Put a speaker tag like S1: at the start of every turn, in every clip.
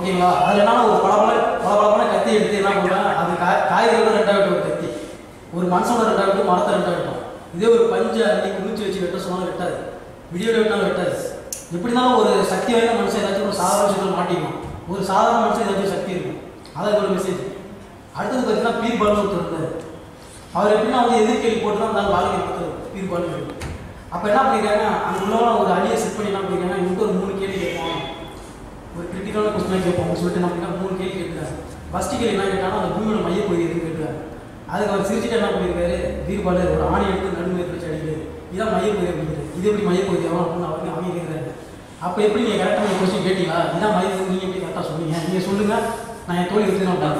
S1: ஓகேங்களா? அதில் என்னன்னா ஒரு பல கத்தி எடுத்து என்ன பண்ணுவேன், அது காய்கறியோட 2 வெட்டும் ஒரு கத்தி, ஒரு மனுஷனோட 2 வெட்டும், மரத்தை 2 வெட்டும். இதே ஒரு பஞ்சு அள்ளி குளிச்சு வச்சு வெட்ட சொன்னாலும் வெட்டாது, வீடியோவில் வெட்டாலும் வெட்டாது. எப்படினாலும் ஒரு சக்தி வாய்ந்த மனுஷன் ஏதாச்சும் ஒரு சாதாரண விஷயத்தில் மாட்டிக்கும், ஒரு சாதாரண மனுஷன் ஏதாச்சும் சக்தி இருக்கும். அதான் ஒரு மெசேஜ். அடுத்தது பார்த்தீங்கன்னா பீர்பால்னு ஒருத்தர் இருந்தார். அவர் எப்படின்னா வந்து எதிர்கேள்வி போட்டு தான் அந்த வாழ்க்கை கொடுத்தாரு பீர்பால்னு. அப்போ என்ன பண்ணியிருக்காங்க, அங்கே உள்ளவங்க ஒரு அடியை செட் பண்ணி என்ன பண்ணியிருக்காங்க, இன்னும் ஒரு 3 கேள்வி கேட்போம், ஒரு கிரிட்டிக்கலான கொஸ்டின் கேட்போம் சொல்லிட்டு என்ன பண்ணினா 3 கேள்வி கேட்குறாரு. ஃபஸ்ட்டு கேள்வி என்ன கேட்டாலும் அந்த பூமியோட மையப்பகுதி எதுன்னு கேட்குறாரு. அதுக்கு அவர் சிரிச்சுட்டு என்ன பண்ணியிருக்காரு, பீர்பால் ஒரு ஆணி எடுத்து நடுமையை வச்சு அடிக்கிறது, இதான் மையப்பகுதி அப்படிங்கிறது. இது எப்படி மையப்பகுதி ஆகும் அப்படின்னு அவங்க கேட்குறாரு. அப்போ எப்படி நீங்கள் கரெக்டாக நீங்கள் கொஸ்டின் கேட்டீங்களா, இதான் மையப்பகுதி, நீங்கள் எப்படி கரெக்டாக சொன்னீங்க, நீங்கள் சொல்லுங்கள், நான் என் தோழி எடுத்து நான்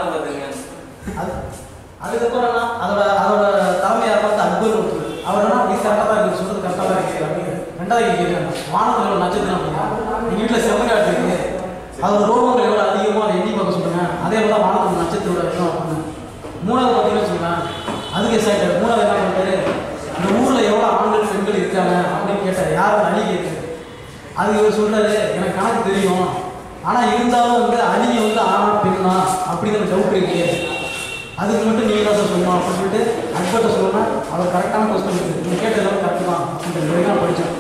S1: அதுக்கப்புறம் அதோட தலைமையாக பார்த்து அக்பர் ஒருத்தர், அவர் என்ன அப்படி கரெக்டாக தான் இருக்குது, சொல்கிறது கரெக்டாக தான் இருக்குது அப்படின்னு. 2வது கேட்குறாங்க, வானத்தில் எவ்வளோ நட்சத்திரம் அப்படின்னா எங்கள் வீட்டில் செம்மக்காட்டு இருக்குது, அதோட ரோமங்கள் எவ்வளோ அதிகமாக அதை எண்ணி பார்க்க சொல்லுங்க, அதே போல் தான் வானத்தில் நட்சத்திரோட இருக்கும் அப்படின்னு. 3வது பார்த்தீங்கன்னு வச்சுக்கோங்களேன், அதுக்கு எக்ஸைட்டட். 3வது என்ன பண்ணுறாரு, இந்த ஊரில் எவ்வளோ ஆண்கள் பெண்கள் இருக்காங்க அப்படின்னு கேட்டார். யாரும் அழி கேட்குறது. அதுக்கு இவர் சொல்கிறாரு, எனக்கு கணக்கு தெரியும், ஆனால் இருந்தாலும் வந்து அழிங்க வந்து ஆனா பெண்ணா அப்படிங்கிற டவுட் இருக்கு, அதுக்கு மட்டும் நீங்கள் தான் சார் சொல்லணும் அப்படின்னு சொல்லிட்டு அக்பர்ட்ட சொல்லணும்னா அவர் கரெக்டான கொஸ்டின் இருக்குது, நீங்கள் கேட்ட எல்லாமே கரெக்டு தான் அப்படின்ற வரைக்கும் படித்தேன்.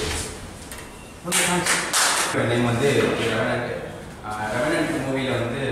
S1: Okay, thanks.
S2: நேம் வந்து ரெவனன்ட் மூவியில் வந்து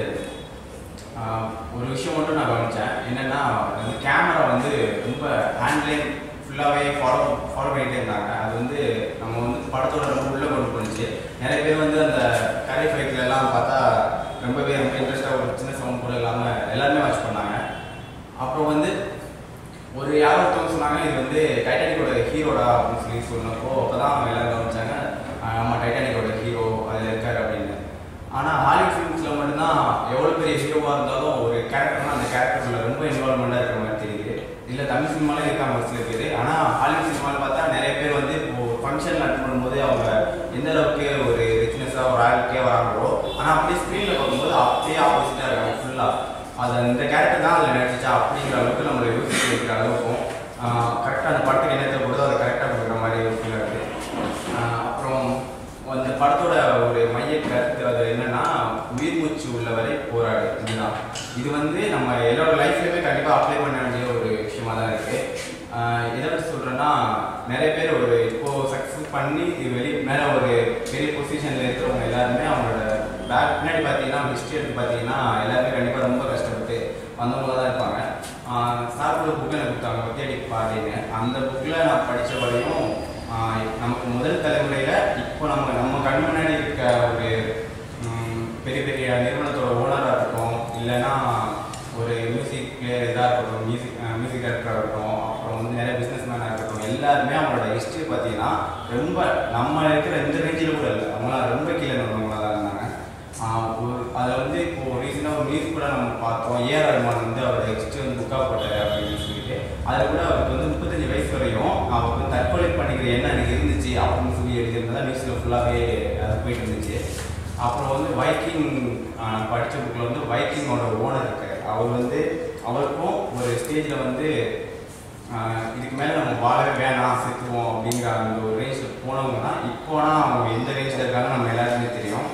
S2: ஒரு விஷயம் மட்டும் நான் கவனித்தேன். என்னென்னா அந்த கேமரா வந்து ரொம்ப ஹேண்ட்லைன் ஃபுல்லாகவே ஃபாலோ பண்ணிகிட்டே இருந்தாங்க. அது வந்து நம்ம வந்து படத்தோட ரொம்ப உள்ளே கொண்டு போணுச்சு. நிறைய பேர் வந்து அந்த கரை ஃபைட்லெல்லாம் பார்த்தா ரொம்ப இன்ட்ரெஸ்ட்டாக ஒரு சின்ன சவுண்ட் கூட இல்லாமல் எல்லாருமே வாட்ச் பண்ணாங்க. அப்புறம் வந்து ஒரு யாரோ ஒருத்தவங்க சொன்னாங்க, இது வந்து டைட்டானிக்கோட ஹீரோடா அப்படின்னு சொன்னப்போ அப்போ தான் எல்லோரும் கவனிச்சாங்க, நம்ம டைட்டானிக்கோட ஹீரோ அதில் இருக்கார் அப்படின்னு. ஆனால் ஹாலிவுட் ஃபிலிம்ஸில் மட்டும்தான் எவ்வளோ பெரிய ஹீரோவாக இருந்தாலும் ஒரு கேரக்டர்னால் அந்த கேரக்டரில் ரொம்ப இன்வால்மெண்ட்டாக இருக்கிற மாதிரி தெரியுது. இல்லை தமிழ் சினிமாலே இருக்காங்க ஒரு சில பேர். ஆனால் ஹாலிவுட் சினிமாவில் பார்த்தா நிறைய பேர் வந்து இப்போது ஃபங்க்ஷனில் அட்டன் பண்ணும்போது அவங்க எந்த அளவுக்கு ஒரு ரிச்னஸாக ஒரு ராயல்ட்டியாக வராங்களோ, ஆனால் அப்படியே ஸ்க்ரீனில் பார்க்கும்போது அப்படியே ஆப்போசிட்டாக இருக்காங்க ஃபுல்லாக. அது அந்த கேரக்டர் தான் அதில் நடிச்சா அப்படிங்கிற அளவுக்கு நம்மளை யோசிச்சு வைக்கிற அளவுக்கும் கரெக்டாக அந்த படத்துக்கு என்ன தேவைப்படுதோ அதை கரெக்டாக கொடுக்குற மாதிரி ஒரு ஃபீல் இருக்குது. அப்புறம் அந்த படத்தோட ஒரு மைய கருத்து அது என்னன்னா, உயிர் மூச்சு உள்ளவரை போராடு. இதுதான். இது வந்து நம்ம எல்லாரோட லைஃப்லையுமே கண்டிப்பாக அப்ளை பண்ண வேண்டிய ஒரு விஷயமா தான் இருக்குது. எதை வச்சு சொல்கிறேன்னா, நிறைய பேர் ஒரு இப்போது சக்ஸஸ் பண்ணி மேலே ஒரு பெரிய பொசிஷனில் இருக்கிறவங்க எல்லாருமே அவங்களோட பின்னாடி பார்த்தீங்கன்னா ஹிஸ்ட்ரி எடுத்து பார்த்தீங்கன்னா எல்லாருமே கண்டிப்பாக ரொம்ப கஷ்டப்பட்டு வந்தவங்க தான் இருப்பாங்க. சாப்பிட்ற புக்கை எனக்கு கொடுத்தாங்க தேடி பாருன்னு. அந்த புக்கில் நான் படித்த வரையும் நமக்கு முதல் தலைமுறையில் இப்போ நம்ம கண் முன்னாடி இருக்க ஒரு பெரிய பெரிய நிறுவனத்தோட ஓனராக இருக்கட்டும், இல்லைன்னா ஒரு மியூசிக் பிளேயர் இதாக இருக்கட்டும், மியூசிக் டைரக்டராக இருக்கட்டும், அப்புறம் வந்து நிறைய பிஸ்னஸ் மேனாக இருக்கட்டும், எல்லாருமே அவங்களோட ஹிஸ்ட்ரி பார்த்தீங்கன்னா ரொம்ப நம்ம இருக்கிற எந்த ரேஞ்சில் கூட இல்லை, அவங்களாம் ரொம்ப கீழே இருந்தவங்களாக தான் இருந்தாங்க. அதில் வந்து இப்போது ரீசெண்டாக ஒரு நியூஸ் கூட நம்ம பார்த்தோம், ஏஆர் ரஹ்மான் வந்து அவரோட ஹிஸ்ட்ரி வந்து புக்காக போட்டார் அப்படின்னு சொல்லிட்டு. அதில் கூட அவருக்கு வந்து 35 வயசு வரையும் அவருக்கு வந்து தற்கொலை பண்ணிக்கிற எண்ணம் எனக்கு இருந்துச்சு அப்படின்னு சொல்லி எழுதியிருந்தா நியூஸில் ஃபுல்லாகவே அது போயிட்டு இருந்துச்சு. அப்புறம் வந்து வைக்கிங் படித்த புக்கில் வந்து வைக்கிங்கோட ஓனர் இருக்கார். அவர் வந்து அவருக்கும் ஒரு ஸ்டேஜில் வந்து இதுக்கு மேலே நம்ம வாழவே வேணாம் செத்துவோம் அப்படிங்கிற அந்த ஒரு ரேஞ்சில் போனவங்க தான் இப்போனா அவங்க எந்த ரேஞ்சில் இருக்காங்க நம்ம எல்லாருமே தெரியும்.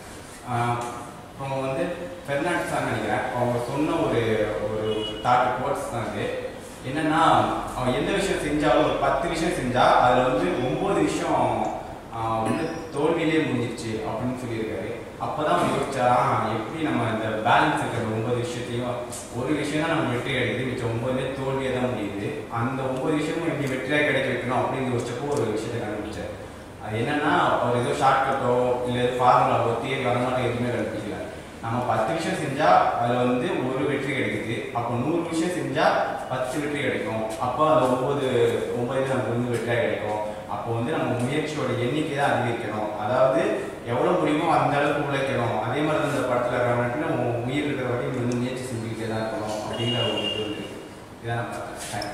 S2: அப்புறம் வந்து பெர்னாட்ஸ் தான் நினைக்கிறேன், அவங்க சொன்ன ஒரு தாட் கோட்ஸ் தான் இது. என்னென்னா, அவன் எந்த விஷயம் செஞ்சாலும் ஒரு 10 விஷயம் செஞ்சால் அதில் வந்து 9 விஷயம் வந்து தோல்வியிலே முடிஞ்சிருச்சு அப்படின்னு சொல்லியிருக்காரு. அப்போ தான் அவன் யோசிச்சாராம், எப்படி நம்ம இந்த பேலன்ஸ் இருக்கிற 9 விஷயத்தையும் ஒரு விஷயம் தான் நம்ம வெற்றி கிடைக்குது, மிச்சம் 9 தோல்வியே தான் முடியுது, அந்த 9 விஷயமும் எப்படி வெற்றியாக கிடைக்க வைக்கணும் அப்படின்னு யோசிச்சப்போ ஒரு விஷயத்தை கண்டுபிடிச்சார். அது என்னென்னா, அவர் ஏதோ ஷார்ட்கட்டோ இல்லை ஃபார்முலாவோ தியரி வர மாதிரி எதுவுமே கண்டுபிடிக்கல. நம்ம 10 விஷயம் செஞ்சால் அதில் வந்து ஒரு வெற்றி கிடைக்குது, அப்போ 100 விஷயம் செஞ்சால் 10 வெற்றி கிடைக்கும், அப்போ அந்த 9 நமக்கு வந்து வெற்றியாக கிடைக்கும். அப்போ வந்து நம்ம முயற்சியோட எண்ணிக்கை தான் அதிகரிக்கணும், அதாவது எவ்வளோ முடியுமோ அந்த அளவுக்கு உழைக்கணும். அதே மாதிரி தான் இந்த படத்தில் இருக்கிற நம்ம உயிர் இருக்கிற வரைக்கும் வந்து முயற்சி செஞ்சுக்கிட்டே தான் இருக்கணும் அப்படிங்கிற ஒரு இது இருக்குது. இதான் நான் பார்த்தேன்.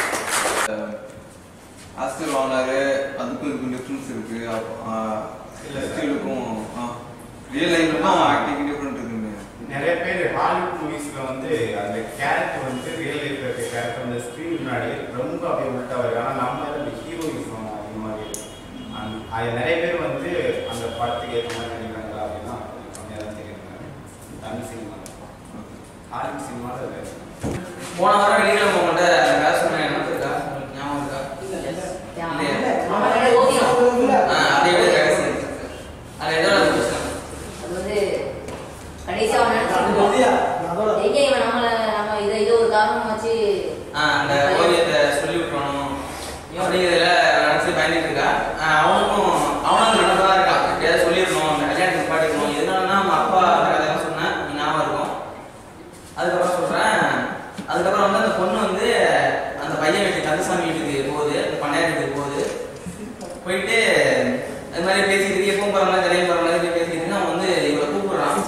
S3: ஆஸ்கர் வாங்கினாரு, அதுக்கும் இதுக்கும் டிஃப்ரென்ஸ் இருக்குது. ஸ்டிலுக்கும் ரியல் லைஃப்லாம் ஆக்டிங் டிஃப்ரெண்ட் இருக்குங்க.
S2: நிறைய பேர் ஹாலிவுட் மூவிஸில் வந்து அந்த கேரக்டர் வந்து ரியல் லைஃப்பில் இருக்க கேரக்டர் அந்த ஸ்க்ரீன் முன்னாடி ரொம்ப அப்படியே உள்ட்டா வருது. ஆனால் நம்ம அந்த ஹீரோயிசம் அந்த மாதிரி அது நிறைய பேர் வந்து அந்த படத்துக்கு ஏற்ற மாதிரி நினைக்கிறாங்களா அப்படின்னா சினிமாவில் ஆர்மி சினிமாவில்
S4: போன வாரம் வெளியில் உங்கள்கிட்ட வேலை சொன்னேன். என்ன இருக்கா உங்களுக்கு ஞாபகம் இருக்கா? அதே விட ரகசியம் அது எதோட பிரச்சனை?
S5: அது வந்து கடைசியா நம்ம இதை ஒரு காரணம் வச்சு
S4: அந்த ஓவியத்தை சொல்லி விட்டுறணும் அப்படிங்கிறதுல நினச்சி பயந்துட்டு இருக்கா. அவனும் நல்லதாக இருக்கான். எப்படியாவது சொல்லிடணும், அந்த கல்யாணத்துக்கு பாட்டிக்கணும். எதுனாலன்னா நம்ம அப்பா அந்த கதையெல்லாம் சொன்னேன், ஞாபகம் இருக்கும். அதுக்கப்புறம் சொல்கிறேன். அதுக்கப்புறம் வந்து அந்த பொண்ணு வந்து அந்த பையன் வீட்டுக்கு கந்தசாமி வீட்டுக்கு போகுது, அந்த பண்ணையார் வீட்டுக்கு போகுது. போயிட்டு அது மாதிரி பேசிக்கிட்டு எப்பவும் போகிற மாதிரி கல்யாணம் போகிற மாதிரி பேசிக்கிட்டு அவன் வந்து இவரை கூப்பிடுறான்.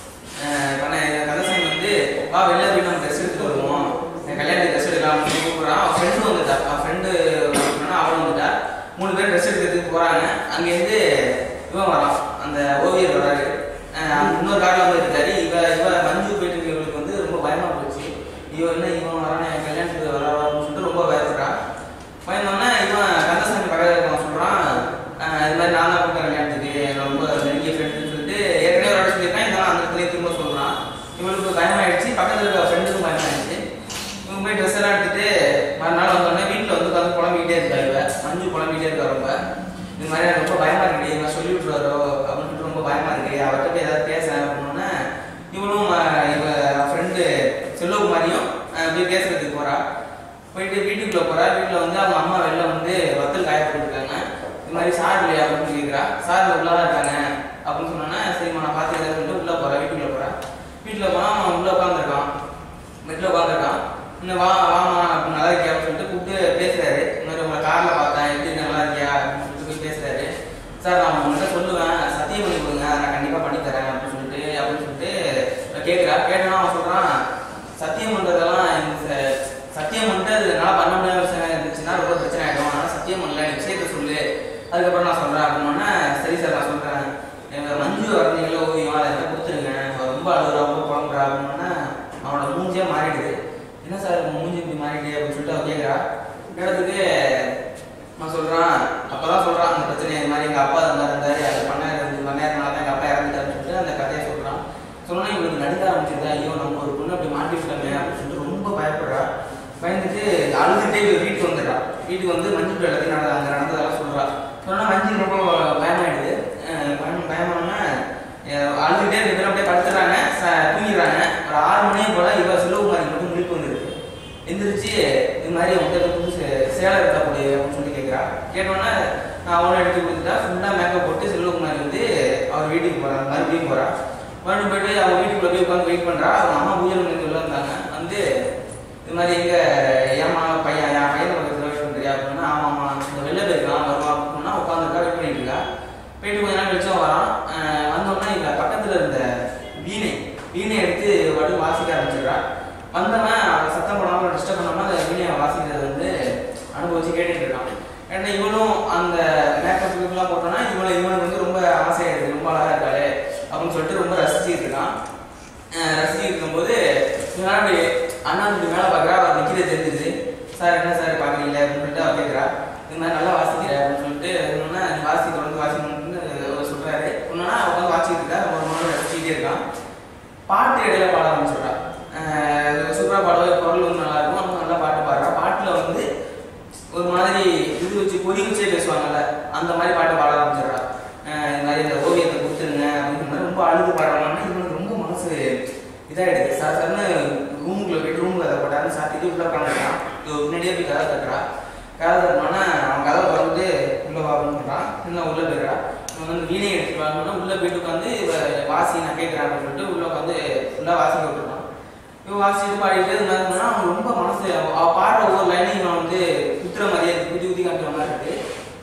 S4: கந்தசாமி வந்து வா வெளில போய் நம்ம ட்ரெஸ் எடுத்துட்டு வருவோம், கல்யாணத்துக்கு ட்ரெஸ் எடுக்கலாம் கூப்பிடுறான். அவன் ஃப்ரெண்டு வந்துட்டா. அவன் ஃப்ரெண்டு அவன் வந்துட்டா. 3 பேர் ட்ரெஸ் எடுக்கிறதுக்கு போகிறாங்க. அங்கேருந்து இவன் வரான், அந்த ஓவியர் வராரு. இன்னொரு காரில் வந்து இருக்காரு. இவ மஞ்சு போயிட்டு இவங்களுக்கு வந்து ரொம்ப பயமாக போச்சு. இவன் வரானே கல்யாணத்துக்கு வரான்னு சொல்லிட்டு ரொம்ப பயப்படுறான். பயந்தோடனே இவன் கந்தசாமி பக்கத்தில் இருக்கான். சொல்கிறான் இது மாதிரி நான் தான் கூப்பிட்டேன் கல்யாணத்துக்கு, ரொம்ப நெருங்கிய ஃப்ரெண்டுன்னு சொல்லிட்டு ஏற்கனவே ஒரு இடம் சொல்லியிருக்கான். இதெல்லாம் அந்த இடத்துல திரும்ப சொல்கிறான். இவனுக்கு பயமாயிடுச்சு, பக்கத்தில் இருக்க ஃப்ரெண்டுக்கும் பயமாயிடுச்சு. இவங்க போய் ட்ரெஸ் எல்லாம் எடுத்துட்டு மறுநாள் வந்தோடனே வீட்டில் வந்து உட்காந்து புலம்பிக்கிட்டே இருக்கா. இவ மஞ்சு புலம்பிக்கிட்டே இருக்கா. ரொம்ப இது மாதிரி எனக்கு ரொம்ப பயமாக இருக்குது, இவன் சொல்லி விட்டுருவாரோ அப்படின்னு சொல்லிட்டு ரொம்ப பயமாக இருக்குது. அவர்கிட்ட போய் ஏதாவது பேச அப்படின்னோடனே இவனும் இவ ஃப்ரெண்டு செல்வகுமாரியும் போய் பேசுறதுக்கு போகிறா. போயிட்டு வீட்டுக்குள்ளே போகிறா. வீட்டில் வந்து அவங்க அம்மா வெளில வந்து வத்தல் காய போட்டுருக்காங்க. இது மாதிரி சார் இல்லையா அப்படின்னு கேட்குறா. சார் உள்ளதான் இருக்காங்க அப்படின்னு சொன்னோன்னா சரிம்மா நான் பார்த்துக்கிறேன் சொல்லிட்டு உள்ளே போகிறா. வீட்டுக்குள்ளே போகிறா. வீட்டில் போனால் அவன் உள்ளே உட்காந்துருக்கான், பெட்டில் உட்காந்துருக்கான். இன்னும் வாமா அப்படின்னு நல்லா இருக்கியா அப்படின்னு சொல்லிட்டு கூப்பிட்டு பேசுறாரு. இந்த மாதிரி உங்களை காரில் பார்த்தேன், எப்படி நல்லா இருக்கியா அப்படின்னு சொல்லிட்டு போய் பேசுறாரு. சார் நான் உங்கள்கிட்ட சொல்லுவேன், சத்தியம் பண்ணி கொடுங்க, நான் கண்டிப்பாக பண்ணித்தரேன் அப்படின்னு சொல்லிட்டு கேட்குறா. கேட்டோன்னா அவன் சொல்கிறான் சத்தியம் பண்ணுறதெல்லாம் சத்தியம் பண்ணிட்டு அது என்னால் பண்ண முடியாத விஷயம் இருந்துச்சுன்னா ரொம்ப பிரச்சனை ஆகிடும். அதனால் சத்தியம் பண்ணல, நீ விஷயத்தை சொல்லு, அதுக்கப்புறம் நான் சொல்கிறேன் அப்படின்னோடனே சரி சார் நான் சொல்கிறேன், எங்கள் மஞ்சு வரீங்களோ ஓவியம் அதை என்ன கொடுத்துருங்க, ரொம்ப அழுகுறா ரொம்ப குழம்புறா அப்படின்னோடனே அவனோட மூஞ்சியாக மாறிடுது. என்ன சார் உங்கள் மூஞ்சி இப்படி மாறிடு அப்படின்னு சொல்லிட்டு அவன் கேட்குறா. கேட்டதுக்கு நான் சொல்கிறான், அப்போ தான் சொல்கிறான் அந்த பிரச்சனை இது மாதிரி எங்கள் அப்பா அந்த மாதிரி இருந்தார், அது பண்ணாருனால தான் எங்கள் அப்பா இறந்துட்டாருன்னு சொல்லிட்டு அந்த கதையை சொல்கிறான். சொன்னா இவங்களுக்கு நடிக்க ஆரம்பிச்சிருந்தா, ஐயோ நம்ம ஒரு பொண்ணு அப்படி மாட்டிவிட்டோமே அப்படின்னு சொல்லிட்டு ரொம்ப பயப்படுறா. பயந்துட்டு அழுதுகிட்டே வீட்டுக்கு வந்துடுறா. வீட்டுக்கு வந்து மஞ்சள் எல்லாத்தையும் அங்கே நடந்ததெல்லாம் சொல்கிறா. சொன்னால் மஞ்சள் ரொம்ப பயமாயிடுது. பயமானோன்னா அழுதுகிட்டே இருக்கிற அப்படியே படுத்துறாங்க, தூங்கிடுறாங்க. ஒரு 6 மணியும் போல் இவ செல்வகுமாரி மட்டும் முழிப்பு வந்துருக்கு. எந்திரிச்சு இது மாதிரி அவங்க புதுசு சேலை இருக்கக்கூடிய அப்படின்னு சொல்லி கேட்குறா. கேட்டோன்னே நான் அவனை எடுத்து கொடுத்துட்டா. ஃபுல்லாக மேக்கப் போட்டு செல்வகுமாரி வந்து அவர் வீட்டுக்கு போகிறான். மறுபடியும் போகிறா. மறுபடியும் போய்ட்டு அவங்க வீட்டுக்குள்ளே போய் உட்காந்து வெயிட் பண்ணுறா. அவங்க அம்மா பூஜை பண்ணி உள்ள இருந்தாங்க. வந்து இது மாதிரி என் பையனை பக்கத்தில் வெயிட் பண்ணுறியா அப்படின்னா ஆமாம்மா இந்த வெளில போயிருக்கலாம் வருவா அப்படின்னா உட்காந்துருக்கா வெயிட் பண்ணிட்டு இருக்கா. போயிட்டு கொஞ்ச நாள் கழிச்சா வரான். வந்தோடனே இங்கே பக்கத்தில் இருந்த வீணை எடுத்து மட்டும் வாசிக்க ஆரம்பிச்சிடுறா. வந்தவன் அவன் சத்தம் போடாமல் டிஸ்டர்ப் பண்ணாமல் அந்த வீணையை வாசிக்கிறத வந்து அனுபவிச்சு கேட்டுட்டு இருக்கான். ஏன்னா இவனும் அந்த மேக்கப்புக்கெல்லாம் போட்டோன்னா இவனுக்கு வந்து ரொம்ப ஆசையாயிடுது, ரொம்ப அழகாக இருக்காரு அப்படின்னு சொல்லிட்டு ரொம்ப ரசிச்சுட்டு இருக்கான். ரசிச்சுட்டு இருக்கும்போது அப்படி அண்ணா இப்படி மேலே பார்க்குறா. அவர் நிற்கிறது தெரிஞ்சிருது. சார் என்ன சார் பார்க்குறீங்களே அப்படின்னு சொல்லிட்டு அவர் கேட்குறா. இது மாதிரி நல்லா வாசிக்கிறேன் அப்படின்னு சொல்லிட்டு இன்னொன்னா வாசி தொடர்ந்து வாசிக்கணும்னு சொல்கிறாரு. இன்னொன்னா அவன் வந்து வாசிக்கிட்டு இருக்கா. ஒரு மணி ரசிச்சுட்டே இருக்கான். பாட்டு இடையில பாட ஆரம்பிச்சுடுறா. சூப்பராக பாடுவா. குரல் வந்து நல்லா இருக்கும். அவங்க நல்லா பாட்டு பாடுறா. பாட்டில் வந்து ஒரு மாதிரி இது வச்சு பொறி வச்சே பேசுவாங்கல்ல, அந்த மாதிரி பாட்டு பாட ஆரம்பிச்சிடுறா. இது மாதிரி இந்த ஓவியத்தை கொடுத்துருங்க அப்படிங்கிற மாதிரி ரொம்ப அழுது பாடுறாங்கன்னா இவனுக்கு ரொம்ப மனசு இதாகிடுது. சார்னு ரூமுக்குள்ளே போயிட்டு ரூமுக்கு அதை போட்டாருன்னு சாத்திட்டு உள்ளே உட்காந்துருக்கான். முன்னாடியே போய் கதை தட்டுறா. கதை தட்டினோன்னா அவன் கதை திறந்து உள்ளே வாங்கன்னு சொல்கிறான். இன்னும் உள்ளே போயிடுறா. இவன் வந்து வீணை எடுத்துட்டு வாங்கணும்னா உள்ளே போயிட்டு உட்காந்து வாசி நான் கேட்குறேன் அப்படின்னு சொல்லிட்டு உள்ளே உட்காந்து ஃபுல்லாக வாசிக்க விட்டுருக்கான். இவன் வாசிட்டு பாடிட்டு இது மாதிரி சொன்னால் அவன் ரொம்ப மனசு அவள் பாடுற ஒவ்வொரு லைனையும் இவன் வந்து குத்துற மாதிரியே குத்தி காட்டுற மாதிரி இருக்குது.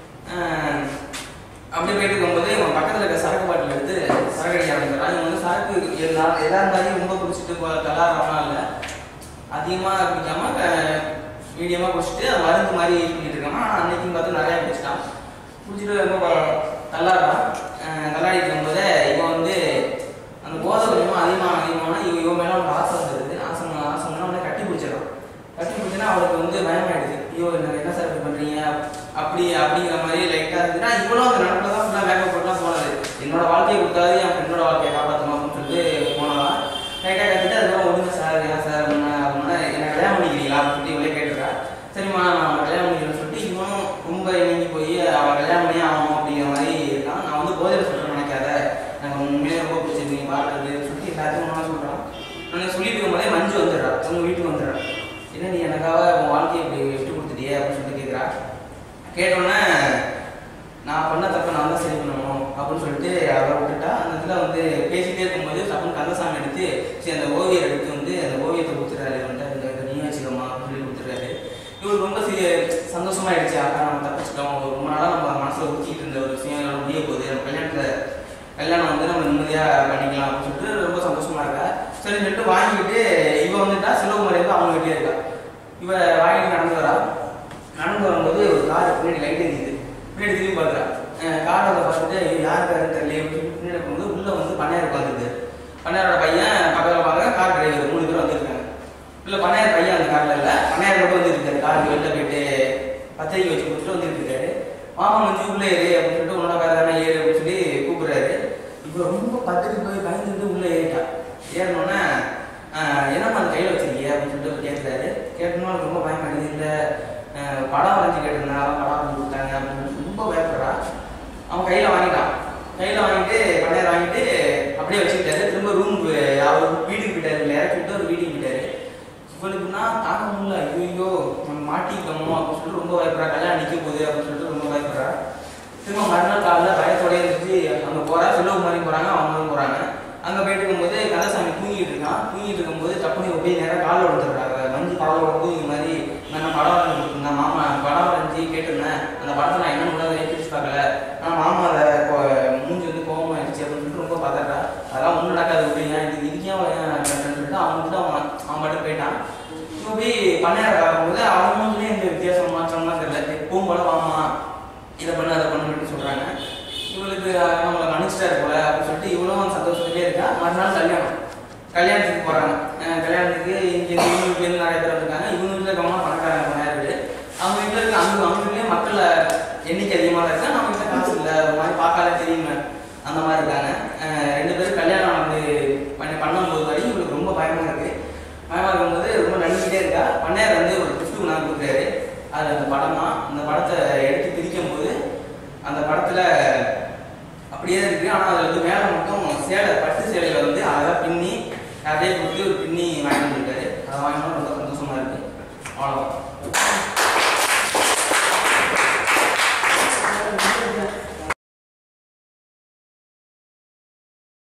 S4: அப்படியே போயிட்டு இருக்கும்போது இவன் பக்கத்தில் இருக்க சரக்கு பாட்டில் எடுத்து சரக்கு அடிக்க ஆரம்பிக்கிறான். இவன் வந்து சரக்கு எல்லா இருந்தாலும் ரொம்ப குடிச்சிட்டு தள்ளாடுறானா இல்லை, அதிகமாக குடிக்காமல் மீடியமாக குடிச்சிட்டு அது மருந்து மாதிரி யூஸ் பண்ணிட்டு இருக்கான். அன்னைக்கும் பார்த்து நிறையா குடிச்சிட்டான். குடிச்சிட்டு ரொம்ப தள்ளாடுறான். தள்ளாடிட்டு இருக்கும்போதே இவன் வந்து அந்த போதை கொஞ்சமாக அதிகமான இவன் மேலே அவனுக்கு ஆசை வந்துடுது. ஆசைன்னா அவனை கட்டி பிடிச்சிடறான். கட்டி பிடிச்சின்னா அவளுக்கு வந்து பயமாயிடுது. ஐயோ என்ன சார் இப்படி பண்ணுறீங்க அப்படிங்கிற மாதிரி லைட்டாக இருந்துச்சுன்னா இவ்வளோ அந்த நடப்பில் தான் ஃபுல்லாக மேக்கப் போட்டுலாம் போனது. என்னோட வாழ்க்கையை கொடுத்தாது என் ஃப்ரெண்டோட வாழ்க்கையை காப்பாற்றணும் அப்படின்னு சொல்லிட்டு போனதான். ரொம்ப பிடிச்சிருக்கு பாடுறது சொல்லி எல்லாத்தையும் ஒன்றா சொல்கிறான். நான் சொல்லிட்டு இருக்கும்போதே மஞ்சு வந்துடுறா, உங்கள் வீட்டுக்கு வந்துடுறா. என்ன நீ எனக்காக உன் வாழ்க்கையை இப்படி விட்டு கொடுத்துட்டியே அப்படின்னு சொல்லிட்டு கேட்குறா. கேட்டோன்னே நான் பண்ண தப்ப நான் தான் சரி பண்ணணும் அப்படின்னு சொல்லிட்டு அவரை விட்டுட்டா. அந்த இதில் வந்து பேசிகிட்டே இருக்கும்போது தப்புன்னு கந்தசாமி எடுத்து சரி அந்த ஓவியர் எடுத்து வந்து அந்த ஓவியத்தை கொடுத்துட்றாரு. வந்துட்டு இந்த நீ வச்சுக்கோமா அப்படின்னு சொல்லி கொடுத்துட்றாரு. இவர் ரொம்ப சந்தோஷமாயிடுச்சு. அக்கா நம்ம தப்பிச்சிட்டோம், ரொம்ப நாளாக நம்ம மனசில் ஊற்றிட்டு இருந்த ஒரு விஷயம் எல்லாம் முடிய போகுது, நம்ம கல்யாணம் வந்து நம்ம நிம்மதியாக பண்ணிக்கலாம் அப்படின்னு சொல்லிட்டு ரொம்ப சந்தோஷமா இருக்கா. சரி சொல்லிட்டு வாங்கிட்டு இவ வந்துட்டா சிவகுமாரி வந்து அவங்க வீட்டிலே இருக்கா. இவ வாங்கிட்டு நடந்து வரா. நடந்து வரும்போது ஒரு கார் பின்னாடி லைட் எரியுது. பின்னாடி திரும்பி பார்க்குறா. காரை பார்த்துட்டு யாருக்காருன்னு தெரியல அப்படின்னு பின்னாடி போகும்போது உள்ளே வந்து பண்ணையார் உட்காந்துருக்கு. பண்ணையாரோட பையன் பக்கத்தில் பார்க்குற கார் டிரைவர் 3 பேர் வந்துருக்காங்க. இல்லை பண்ணையார் பையன் அந்த காரில் இல்லை, பண்ணையார் மட்டும் வந்துருக்காரு. காருக்கு வெளில போயிட்டு பத்திரிக்கை வச்சு கொடுத்துட்டு வந்துட்டு இருக்காரு. மாமா வந்து உள்ளே ஏறு அப்படின்னு சொல்லிட்டு உன்னோட கார் தானே ஏறு அப்படின்னு சொல்லி கூப்பிடுறாரு. இப்போ ரொம்ப பத்துக்கு போய் பயந்துட்டு உள்ளே ஏறிட்டா. ஏறினோன்னே என்னம்மா அந்த கையில் வச்சிருக்கீங்க அப்படின்னு சொல்லிட்டு கேட்குறாரு. கேட்டோம்னா ரொம்ப பயமாடுது. இல்லை படம் வரைஞ்சி கேட்டிருந்தேன், அவன் படம் வரைஞ்சி கொடுத்தாங்க அப்படின்னு சொல்லிட்டு ரொம்ப பயப்படுறா. அவன் கையில் வாங்கிட்டான். கையில் வாங்கிட்டு பண்ணையார் வாங்கிட்டு அப்படியே வச்சுக்கிட்டாரு. திரும்ப ரூமுக்கு அவர் வீட்டுக்கு போயிட்டாரு. இல்லை இறக்கி விட்டு அவர் வீட்டுக்கு போயிட்டாரு. இவனுக்குன்னா தாக்க முடியல. ஐயோ நம்ம மாட்டிக்கிட்டோமோ அப்படின்னு சொல்லிட்டு ரொம்ப பயப்படுறா. கல்யாணம் நிற்க போகுது அப்படின்னு சொல்லிட்டு ரொம்ப பயப்படுறா. திரும்ப மறுநாள் காலையில் பயத்தோடய இருந்துச்சு அங்கே போகிறா. சிவகுமாரி போகிறாங்க, அவங்களும் போகிறாங்க. அங்கே போயிட்டு இருக்கும்போது கந்தசாமி தூங்கிட்டு இருக்கான். தூங்கிட்டு இருக்கும்போது டப்புனு போய் நேராக காலில் விழுந்துடுறாங்க. மஞ்சு காலில் விழுந்து இது மாதிரி நான் படம் வரைஞ்சி கொடுத்துருந்தேன் மாமா, படம் வரைஞ்சி கேட்டிருந்தேன், அந்த படத்தை நான் என்ன பண்ணாலும் பிரிச்சு பார்க்கல, ஆனால் மாமா அதை மூஞ்சி வந்து கோபம் ஆயிடுச்சு அப்படின்னு சொல்லிட்டு ரொம்ப பார்த்துட்டா. அதெல்லாம் ஒன்றும் நடக்காது அப்படிங்க, இதுக்கே சொல்லிட்டு அவன் பாட்டு போயிட்டான். இப்போ போய் பண்ணையார பார்க்கும்போது அவங்களும் இந்த வித்தியாசம் மாற்றம்லாம் தெரியல. எப்பவும் போல மாமா இதை பண்ண அதை பண்ணு சொல்கிறாங்க. இவளுக்கு நம்மளை மன்னிச்சிட்டாரு போல அப்படின்னு சொல்லிட்டு இவளும் சந்தோஷத்துலேயே இருக்கா. மறுநாள் கல்யாணத்துக்கு போகிறாங்க. கல்யாணத்துக்கு இங்கே இவங்க வீட்டிலேருந்து நிறைய பேர் இருக்காங்க. இவங்க வீட்டில் இருக்கவங்க பணக்காரங்க பண்ணாரு. அவங்க வீட்டில் இருக்க அவங்க வீட்லேயே மக்கள் எண்ணிக்கை அதிகமாக தான் இருக்கா. நம்ம வீட்டில் காசு இல்லை, ஒரு மாதிரி பார்க்காலே தெரியுமே அந்த மாதிரி இருக்காங்க. 2 பேரும் கல்யாணம் வந்து பண்ணும்போது வரைக்கும் இவளுக்கு ரொம்ப பயமாக இருக்குது. பயமாக இருக்கும்போது ரொம்ப நடிச்சுட்டே இருக்கா. பண்ணையார் வந்து ஒரு கிஃப்ட் கொண்டாந்து கொடுக்குறாரு. அது அந்த படம் தான். அந்த படத்தை எடுத்து பிரிக்கும் போது அந்த படத்தில் அப்படியே இருக்குது. ஆனால் அதில் வந்து மேலே மட்டும் சேலை, பட்டு சேலையில் வந்து அழகாக பின்னி நிறைய கொடுத்து ஒரு பின்னி வாங்கி